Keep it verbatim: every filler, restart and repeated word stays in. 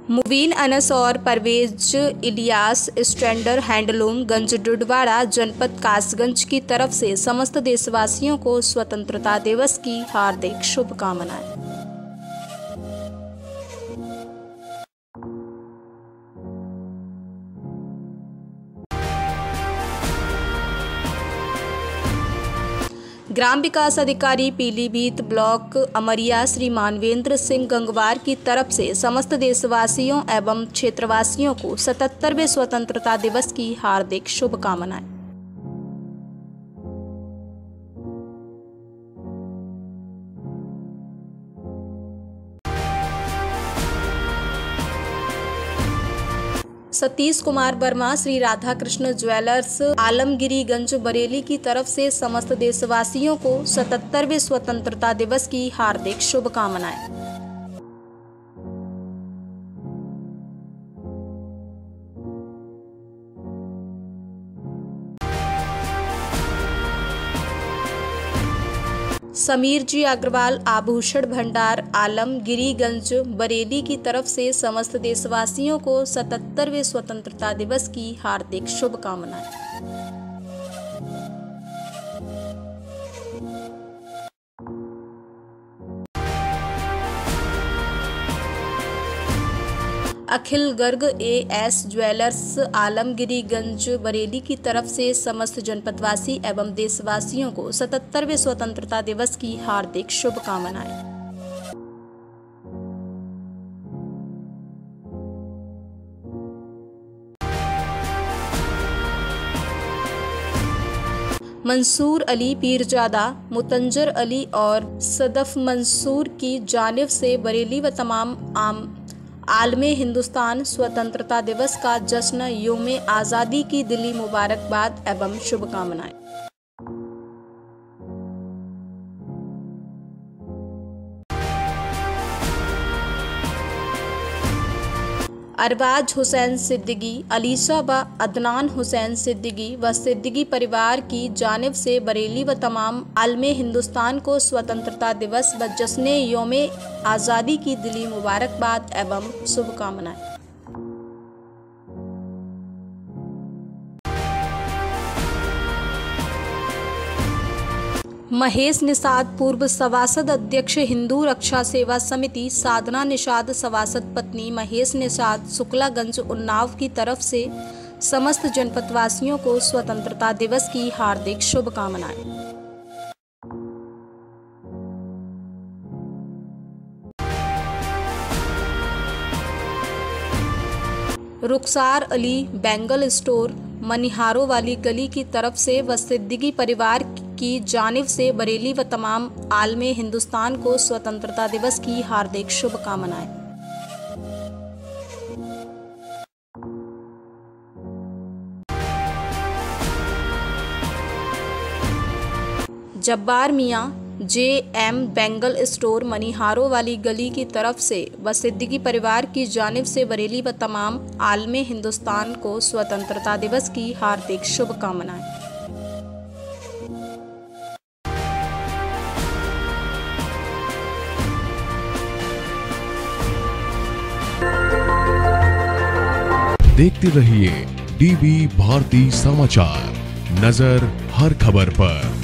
मुबीन अनस और Parvez Ilyas standard handloom Ganj डुडवाड़ा जनपद कासगंज की तरफ से समस्त देशवासियों को स्वतंत्रता दिवस की हार्दिक शुभकामनाएं। ग्राम विकास अधिकारी पीलीभीत ब्लॉक अमरिया श्री मानवेंद्र सिंह गंगवार की तरफ से समस्त देशवासियों एवं क्षेत्रवासियों को सतहत्तरवें स्वतंत्रता दिवस की हार्दिक शुभकामनाएं। सतीश कुमार वर्मा श्री राधा कृष्ण ज्वेलर्स आलमगिरीगंज बरेली की तरफ से समस्त देशवासियों को सतहत्तरवें स्वतंत्रता दिवस की हार्दिक शुभकामनाएं। समीर जी अग्रवाल आभूषण भंडार आलमगिरीगंज बरेली की तरफ से समस्त देशवासियों को सतहत्तरवें स्वतंत्रता दिवस की हार्दिक शुभकामनाएं। Akhil Garg A S jewellers Alamgiriganj Bareilly की तरफ से समस्त जनपदवासी एवं देशवासियों को सतहत्तरवें स्वतंत्रता दिवस की हार्दिक शुभकामनाएं। मंसूर अली पीरजादा मुतंजर अली और सदफ मंसूर की जानिब से बरेली व तमाम आम आलमे हिंदुस्तान स्वतंत्रता दिवस का जश्न योमे आज़ादी की दिली मुबारकबाद एवं शुभकामनाएं। अरबाज हुसैन सिद्दीकी, अलीशा व अदनान हुसैन सिद्दीकी व सिद्दीकी परिवार की जानिब से बरेली व तमाम आलमे हिंदुस्तान को स्वतंत्रता दिवस व जश्न योमे आज़ादी की दिली मुबारकबाद एवं शुभकामनाएं। महेश निषाद पूर्व सभासद अध्यक्ष हिंदू रक्षा सेवा समिति साधना निषाद सभासद पत्नी महेश निषाद शुक्लागंज उन्नाव की तरफ से समस्त जनपदवासियों को स्वतंत्रता दिवस की हार्दिक शुभकामनाएं। रुखसार अली बैंगल स्टोर मनिहारो वाली गली की तरफ से व सिद्दीकी परिवार की जानिब से बरेली व तमाम आलमे हिंदुस्तान को स्वतंत्रता दिवस की हार्दिक शुभकामनाएं। Jabbar Miyan J M bangle store मनिहारो वाली गली की तरफ से व सिद्दीकी परिवार की जानिब से बरेली व तमाम आलमे हिंदुस्तान को स्वतंत्रता दिवस की हार्दिक शुभकामनाएं। देखते रहिए डीबी भारती समाचार, नजर हर खबर पर।